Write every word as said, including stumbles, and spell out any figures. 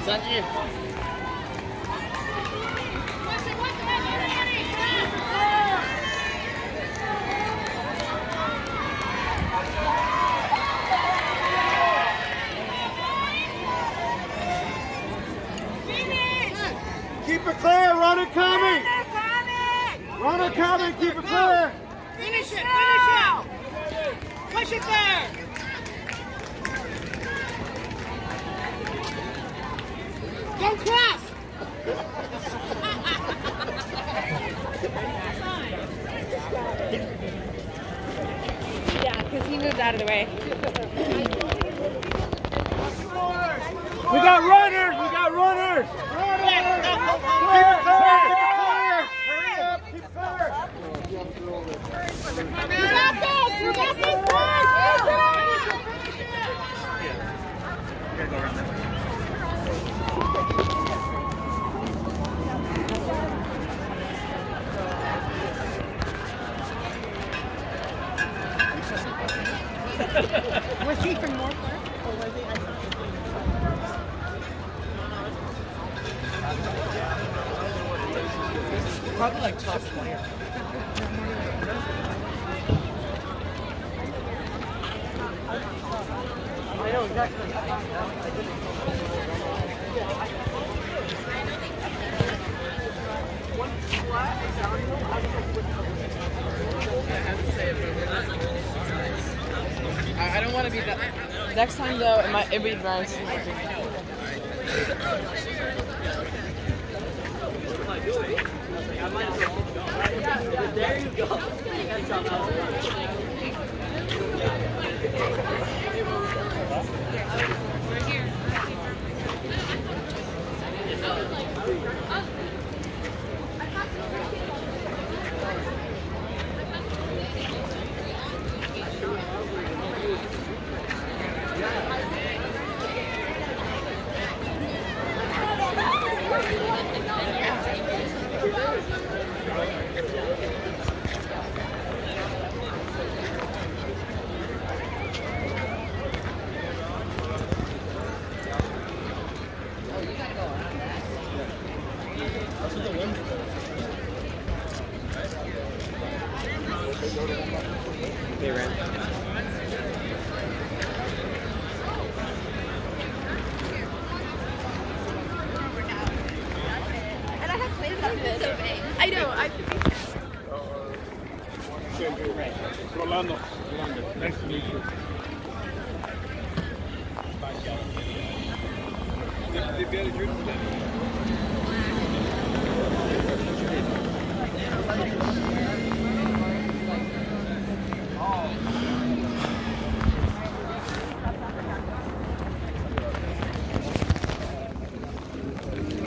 Sanji. Keep it clear, runner coming! Runner coming, keep it clear! Finish it, finish it! Push it there! Don't cross! Yeah, because he moved out of the way. We got runners! We got runners! Runners! Keep it clear! Hurry up! Keep it clear! You got this! You got this! Was he from North Park, or was he? Probably like top twenty. I know exactly. I, I don't want to be that. Next time though, it might it'd be nice. There you go. They ran. And I have plans on this. So big. I know. I. Rolando. Nice to meet you. Did, did you get a drink today?